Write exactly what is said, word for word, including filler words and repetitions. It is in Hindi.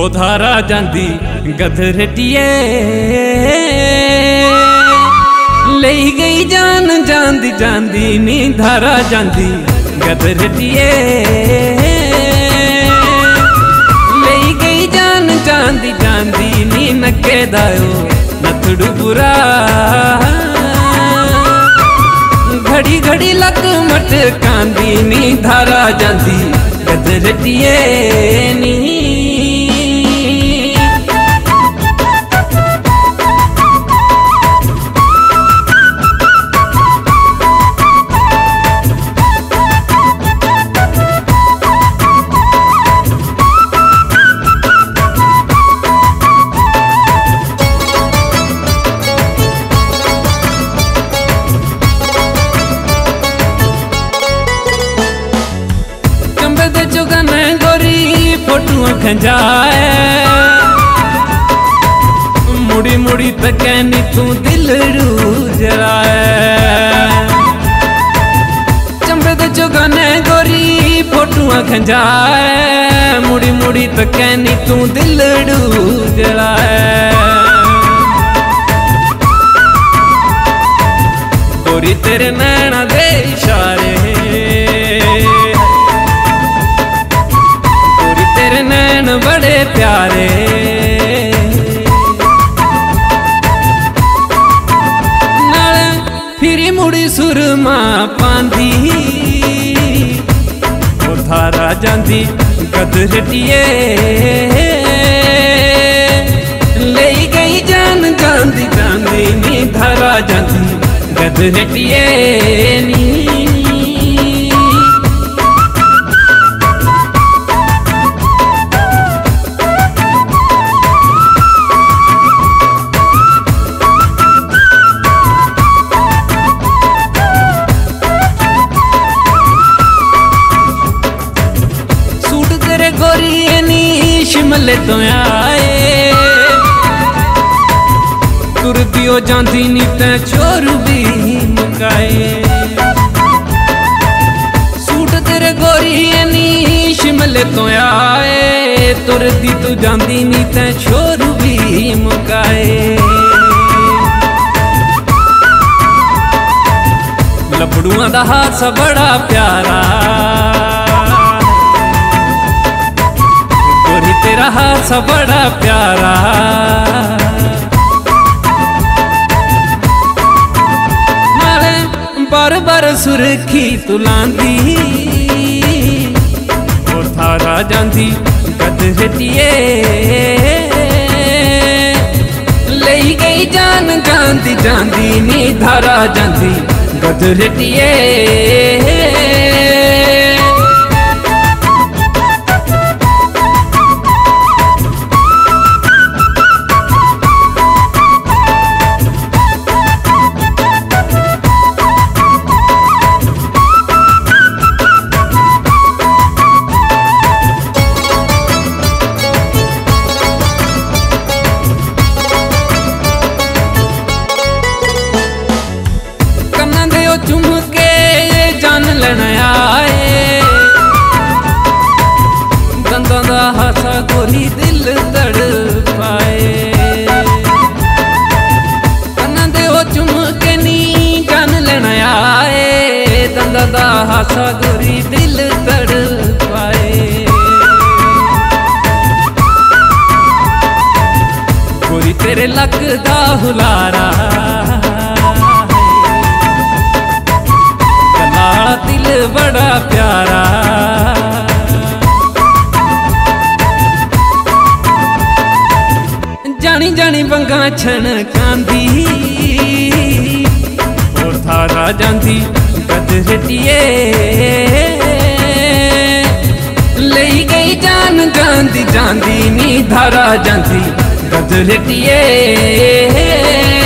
ओ धारा जांदी गधरटिए ले गई जान जांदी जांदी नी धारा जांदी गधरटिए ले गई जान जांदी जांदी नी नके दायो नथड़ू बुरा घड़ी घड़ी लक मट कांदी नी धारा जांदी गधरटिए नी फोटुआ खंजाए मुड़ी मुड़ी तकैनी तू दिलरू जलाए चंबे दे जोगाने गोरी फोटुआ खंजाए मुड़ी मुड़ी तकैनी तू दिलरू जलाए गोरी तेरे नैना दे इशारे नैन बड़े प्यारे नाल फिरी मुड़ी सुरमा पांदी ओ धारा जांदी गधरटिए ले गई जान जांदी जांदी नी धारा जांदी गधरटिए नी शिमले तो आए तुर दियो जांदी नी ते छोर भी मुकाए सूट तेरे गोरी नी शिमले तो आए तुर दी तू जांदी नी ते छोर भी मुकाए लबड़ुआ दा हाथ बड़ा प्यारा तेरा हाथ बड़ा प्यारा नाले बार बार सुरखी तुलांदी और थारा जांदी गधरटिए ले गई जान जांदी जांदी नी धारा जांदी गधरटिए चुम के जान लेना आए दंदा दा हासा गोरी दिल तड़ पाए कन्ना दे ओ चुम के नी जान लेना आए दंदा दा हासा गोरी दिल तड़ पाए गोरी तेरे लक दा हुलारा दिल बड़ा प्यारा जानी जानी बंगा छन कांदी और थारा जांदी गधरटिए ले गई जान जांदी जांदी नी धारा जांदी गधरटिए